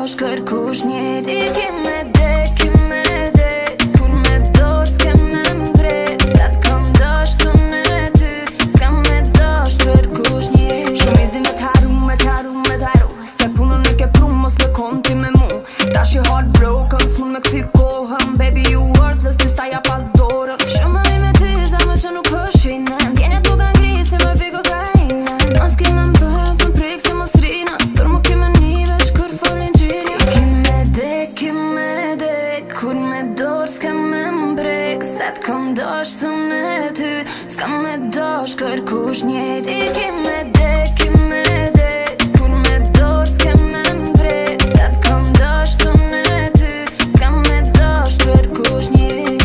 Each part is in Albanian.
dosh kërkush njejt I ki me dek, kur me dorë s'ke me mbrek Sa t'kom dosh të në ty, s'ka me dosh kërkush njejt Shumizin e t'haru, se punën e ke pru mos me konti me mu Ta shi heartbroken, s'mun me këthi kohën Baby you worthless, ty staja pas dorën Shumë i me ty, zemë që nuk pëshinen Djenja t'u ka ngri, se me pi kokainen Mos ki me mbës, në prik se mos rina Për mu ki me një veç kër folin gjiri Ki me dek, kur me dorë s'ke me mbrek Se t'kom dosh të në ty, s'ka me dosh kërkush njejt I ki me dek, kur me dorë s'ke me mbrek Se t'kom dosh të në ty, s'ka me dosh kërkush njejt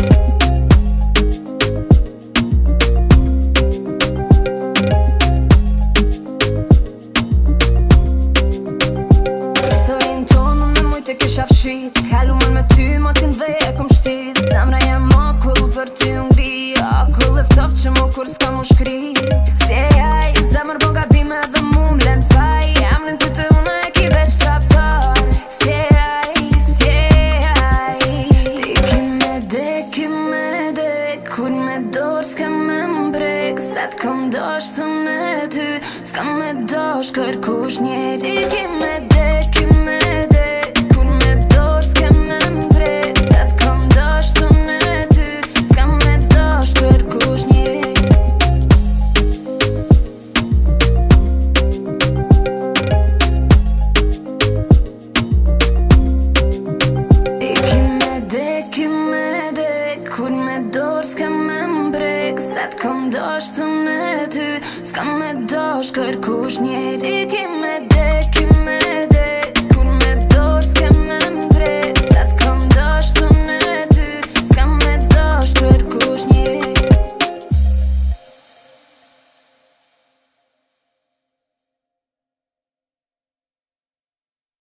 Historin tonë me mujt e kisha fshit Kalumën me ty, motin dhe e kom shtit Zemra jem akull për ty ngri Akull e ftoft që mu kur s'ka mu shkri Si e aj, zemër bon gabime dhe mu m'len faj Emrin ty të una e ki veç traptar Si e aj Ti ki me dek, kur me dorë s'ke me mbrek Se t'kom dosh të në ty, s'ka me dosh kërkush njejt I ki me dek, kur me dorë s'ke me mbrek Se t'kom dosh të në ty, s'ka me dosh kërkush njejt I ki me dek, kur me dorë s'ke me mbrek Se t'kom dosh të në ty, s'ka me dosh kërkush njejt I ki me